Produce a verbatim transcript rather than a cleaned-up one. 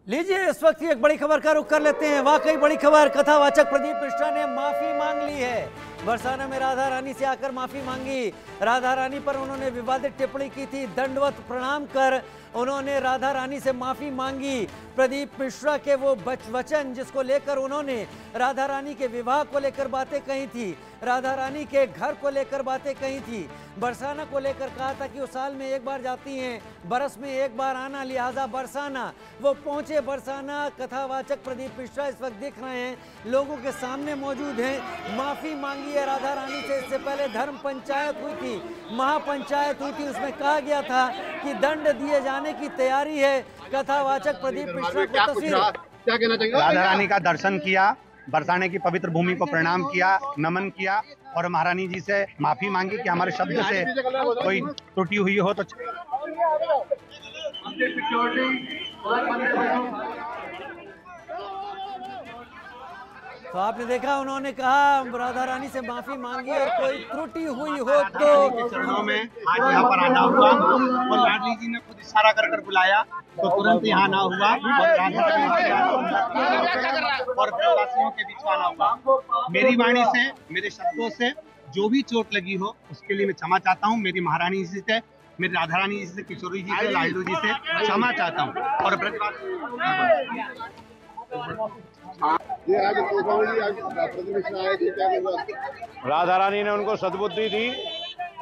लीजिए इस वक्त एक बड़ी खबर का रुख कर लेते हैं। वाकई बड़ी खबर, कथावाचक प्रदीप मिश्रा ने माफी मांग ली है। बरसाना में राधा रानी से आकर माफी मांगी। राधा रानी पर उन्होंने विवादित टिप्पणी की थी। दंडवत प्रणाम कर उन्होंने राधा रानी से माफी मांगी। प्रदीप मिश्रा के वो वचन जिसको लेकर उन्होंने राधा रानी के विवाह को लेकर बातें कही थी, राधा रानी के घर को लेकर बातें कही थी, बरसाना को लेकर कहा था कि वो साल में एक बार जाती हैं, बरस में एक बार आना, लिहाजा बरसाना। वो पहुंचे बरसाना। कथावाचक प्रदीप मिश्रा इस वक्त दिख रहे हैं, लोगों के सामने मौजूद हैं। माफी मांगी है राधा रानी से। इससे पहले धर्म पंचायत हुई थी, महापंचायत हुई थी, उसमें कहा गया था कि दंड दिए जाने की तैयारी है। कथावाचक प्रदीप मिश्रा की तस्वीर। क्या कहना चाहिए? राधा रानी का दर्शन किया, बरसाने की पवित्र भूमि को प्रणाम किया, नमन किया और महारानी जी से माफी मांगी कि हमारे शब्द से कोई त्रुटि हुई हो तो। तो आपने देखा, उन्होंने कहा राधा रानी से माफी मांगी और कोई त्रुटि हुई हो तो चरणों में आज यहाँ पर आना हुआ और लाडली जी ने खुद इशारा कर कर बुलाया तो तुरंत यहाँ आना हुआ और राधा और प्रवासियों के बीच आना हुआ। मेरी वाणी से, मेरे शब्दों से जो भी चोट लगी हो उसके लिए मैं क्षमा चाहता हूँ। मेरी महारानी जी से, मेरी राधा रानी जी से, किशोरी जी से, लाडलू जी से क्षमा चाहता हूँ। और राधा रानी ने उनको सद्बुद्धि दी